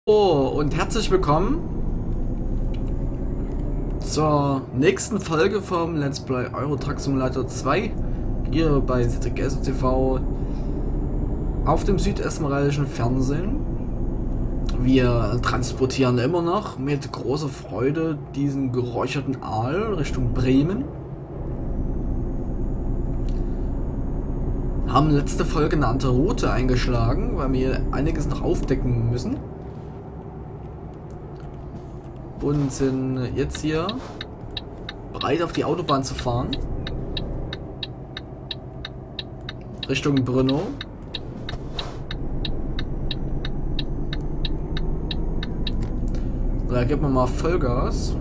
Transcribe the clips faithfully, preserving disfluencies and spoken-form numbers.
Oh, und herzlich willkommen zur nächsten Folge vom Let's Play Euro Truck Simulator zwei hier bei Z T G S T V auf dem südesmeralischen Fernsehen. Wir transportieren immer noch mit großer Freude diesen geräucherten Aal Richtung Bremen. Haben letzte Folge eine andere Route eingeschlagen, weil wir einiges noch aufdecken müssen. Und sind jetzt hier bereit, auf die Autobahn zu fahren. Richtung Brno. Da geben wir mal Vollgas.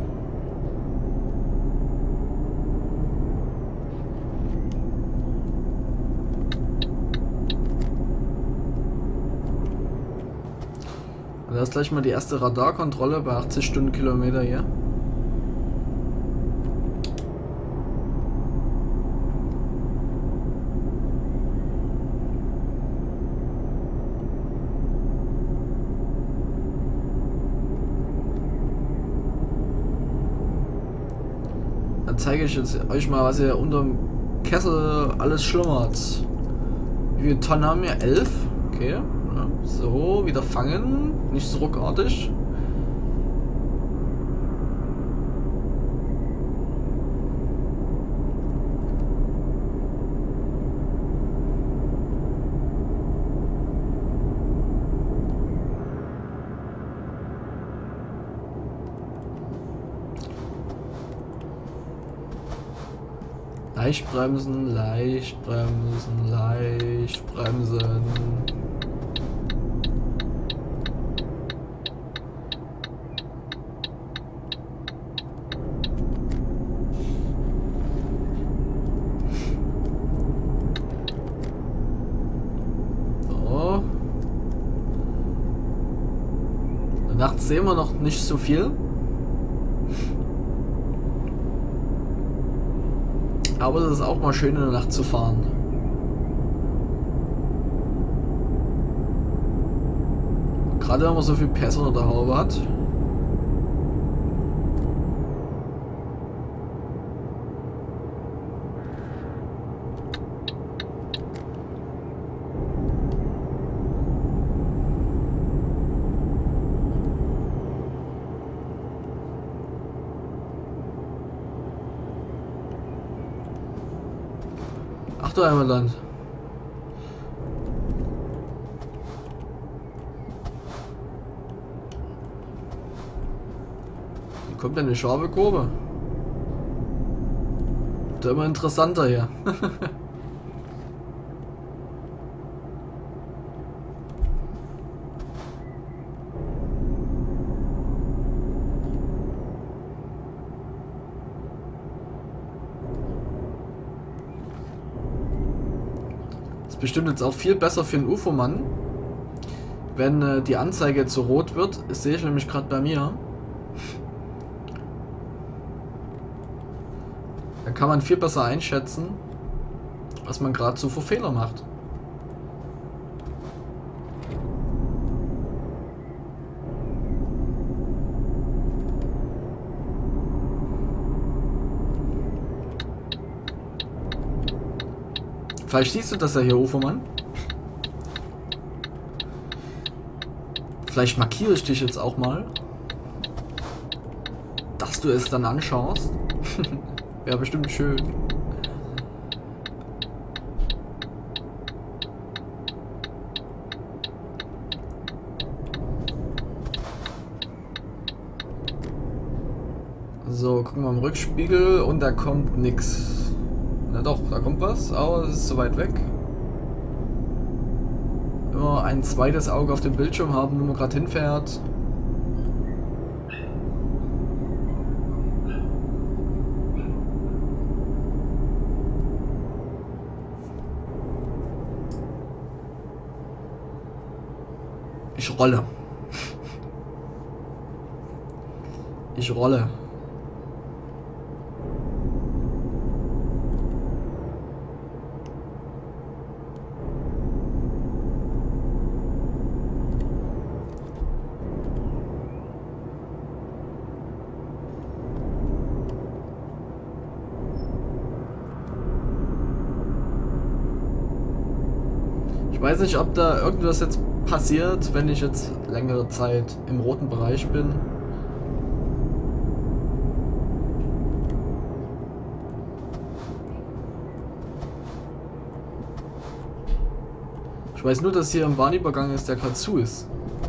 Und da ist gleich mal die erste Radarkontrolle bei achtzig Stundenkilometer hier. Dann zeige ich jetzt euch mal, was hier unterm Kessel alles schlummert. Wie viele Tonnen haben wir? elf? Okay. Ja. So, wieder fangen. Nicht so ruckartig. Leicht bremsen, leicht bremsen, leicht bremsen. So. Nachts sehen wir noch nicht so viel. Aber es ist auch mal schön in der Nacht zu fahren. Gerade wenn man so viel Pässe unter der Haube hat. Ach du einmal Land. Wie kommt denn eine scharfe Kurve? Wird immer interessanter hier. Bestimmt jetzt auch viel besser für einen U F O-Mann, wenn äh, die Anzeige zu rot wird. Das sehe ich nämlich gerade bei mir. Dann kann man viel besser einschätzen, was man gerade so für Fehler macht. Vielleicht siehst du das ja hier, U F O-Mann. Vielleicht markiere ich dich jetzt auch mal, dass du es dann anschaust. Wäre bestimmt schön. So, gucken wir im Rückspiegel und da kommt nix. Na doch, da kommt was, aber es ist zu weit weg. Immer ein zweites Auge auf dem Bildschirm haben, wenn man gerade hinfährt. Ich rolle. Ich rolle. Ich weiß nicht, ob da irgendwas jetzt passiert, wenn ich jetzt längere Zeit im roten Bereich bin. Ich weiß nur, dass hier ein Bahnübergang ist, der gerade zu ist.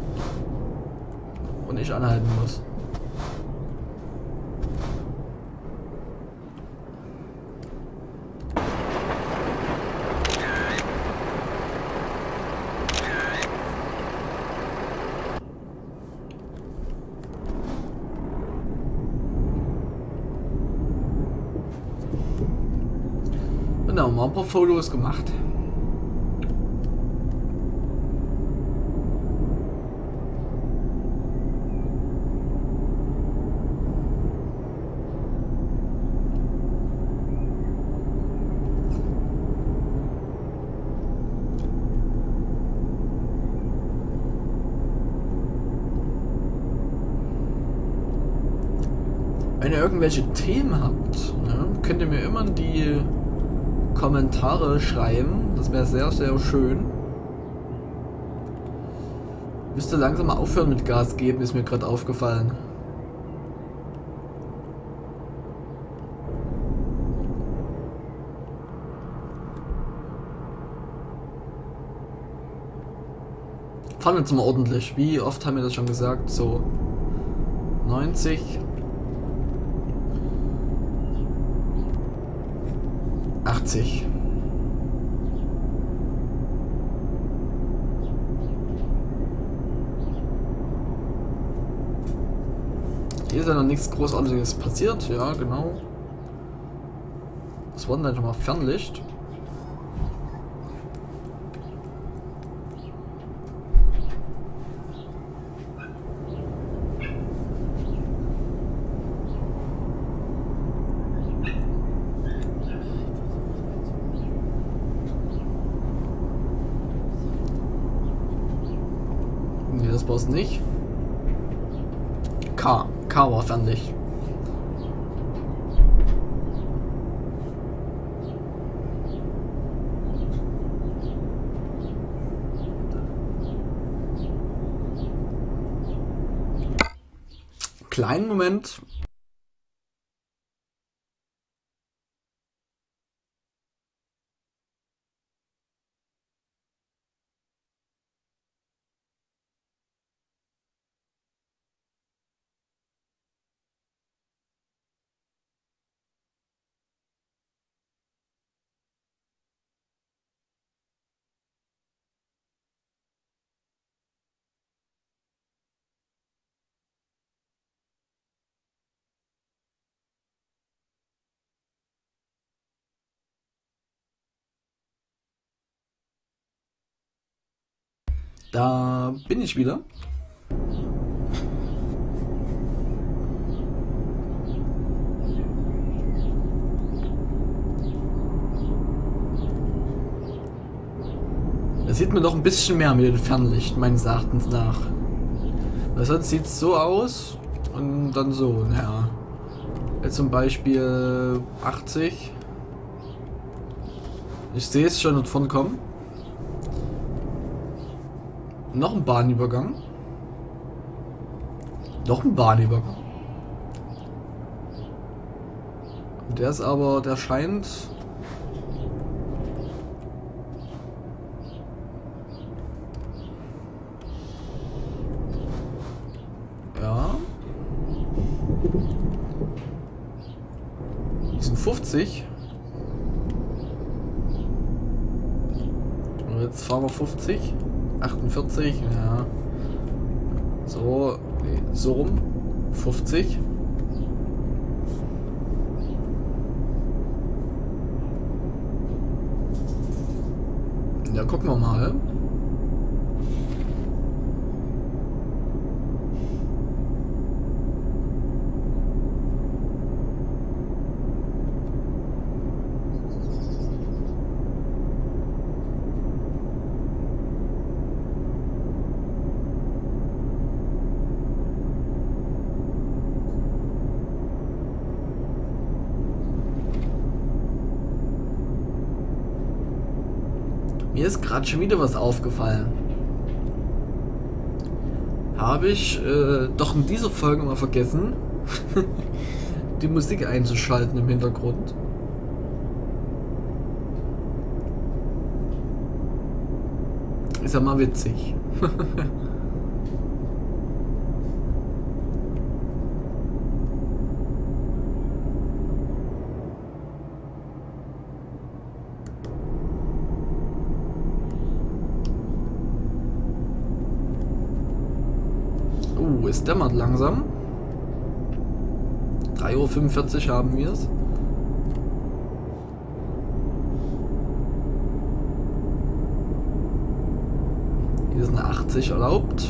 Und ich anhalten muss. Genau, mal ein paar Fotos gemacht. Wenn ihr irgendwelche Themen habt, ne, könnt ihr mir immer in die Kommentare schreiben. Das wäre sehr, sehr schön. Müsste langsam mal aufhören mit Gas geben, ist mir gerade aufgefallen. Fahren wir jetzt mal ordentlich. Wie oft haben wir das schon gesagt? So neunzig. achtzig. Hier ist ja noch nichts Großartiges passiert. Ja, genau. Das war dann einfach mal Fernlicht. Das war's nicht. K. K war Fernlicht. Kleinen Moment. Da bin ich wieder. Das sieht mir doch ein bisschen mehr mit dem Fernlicht, meines Erachtens nach. Weil sonst sieht es so aus und dann so, naja. Jetzt zum Beispiel achtzig. Ich sehe es schon davon kommen. Noch ein Bahnübergang. Noch ein Bahnübergang. Der ist aber, der scheint... Ja. Die sind fünfzig. Und jetzt fahren wir fünfzig. achtundvierzig, ja. So, nee, so rum. fünfzig. Ja, gucken wir mal. Mir ist gerade schon wieder was aufgefallen. Habe ich äh, doch in dieser Folge mal vergessen, die Musik einzuschalten im Hintergrund. Ist ja mal witzig. Uh, es dämmert langsam. drei Uhr fünfundvierzig haben wir es. Hier ist eine achtzig erlaubt.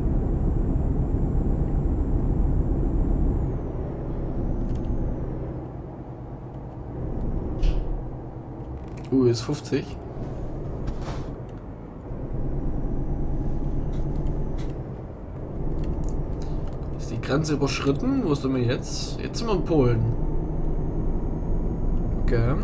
Uh, ist fünfzig. Ist die Grenze überschritten? Wo sind wir jetzt? Jetzt sind wir in Polen. Okay.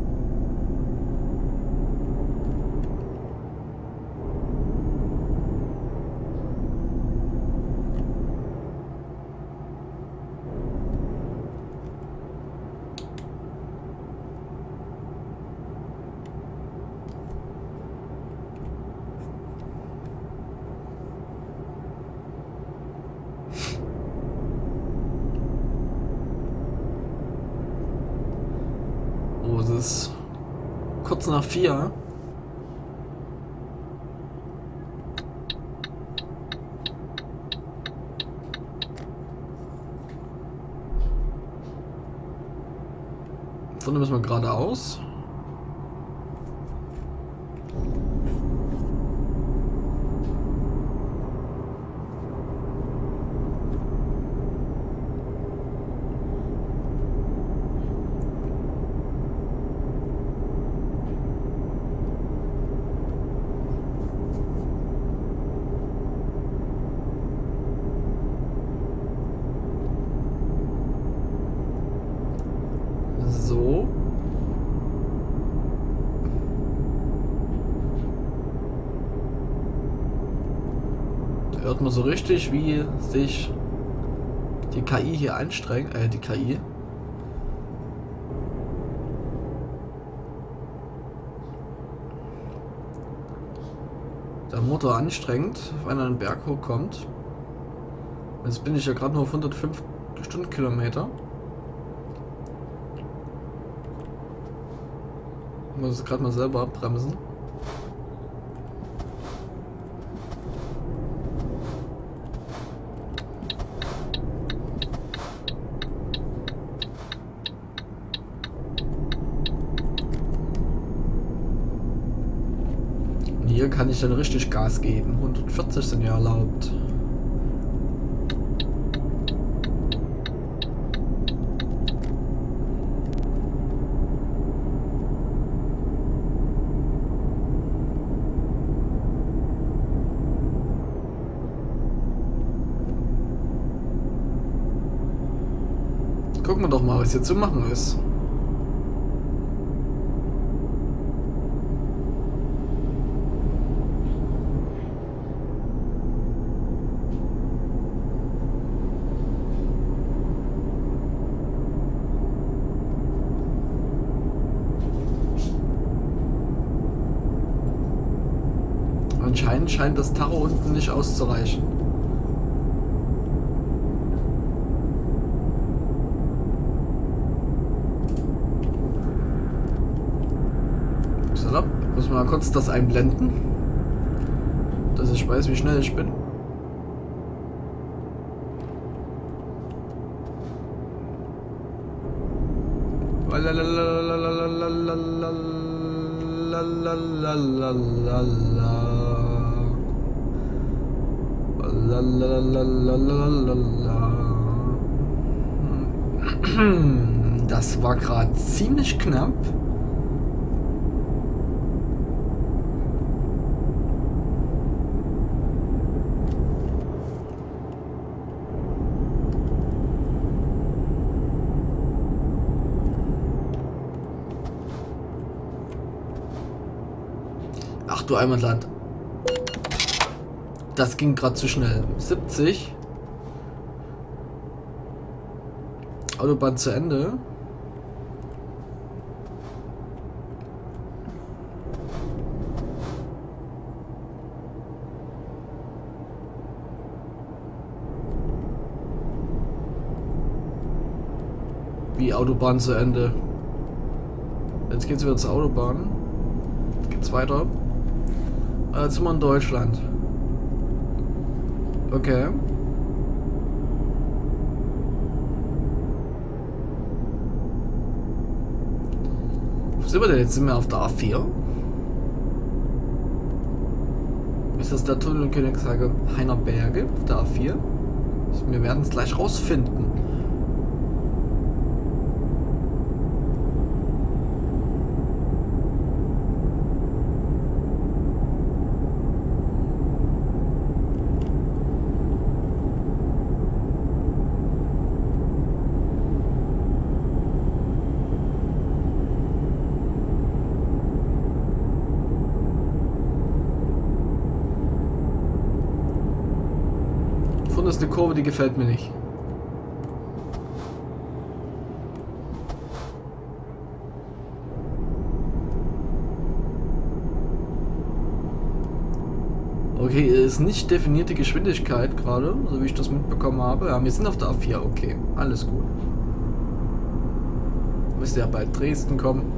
Oh, es ist kurz nach vier. Vorne müssen wir geradeaus. So. Da hört man so richtig, wie sich die K I hier anstrengt. Äh, die K I. Der Motor anstrengt, wenn er einen Berg hochkommt. Jetzt bin ich ja gerade nur auf hundertfünf Stundenkilometer. Ich muss gerade mal selber abbremsen. Und hier kann ich dann richtig Gas geben. hundertvierzig sind ja erlaubt. Gucken wir doch mal, was hier zu machen ist. Anscheinend scheint das Tacho unten nicht auszureichen. Muss mal kurz das einblenden, dass ich weiß, wie schnell ich bin. Das war gerade ziemlich knapp. du Einmannland. Das ging gerade zu schnell. siebzig. Autobahn zu Ende. Wie Autobahn zu Ende. Jetzt geht's wieder zur Autobahn. Jetzt geht's weiter. Jetzt sind wir in Deutschland. Okay. Wo sind wir denn jetzt? Sind wir auf der A vier? Ist das der Tunnel in Königsberge Heiner Berge auf der A vier? Wir werden es gleich rausfinden. Das ist eine Kurve, die gefällt mir nicht. Okay, ist nicht definierte Geschwindigkeit gerade, so wie ich das mitbekommen habe. Ja, wir sind auf der A vier, okay, alles gut. Müsste ja bald Dresden kommen.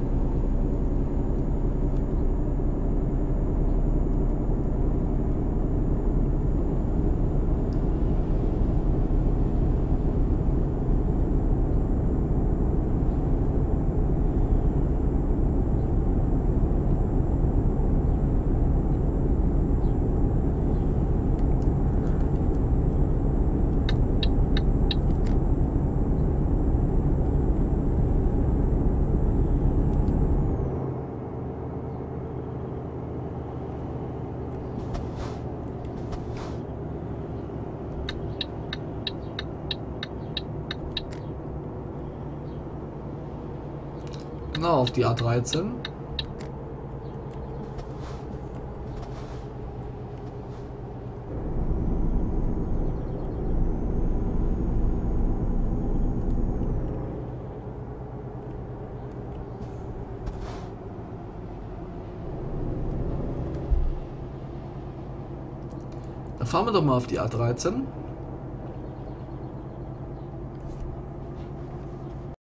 Genau, auf die A dreizehn. Da fahren wir doch mal auf die A dreizehn.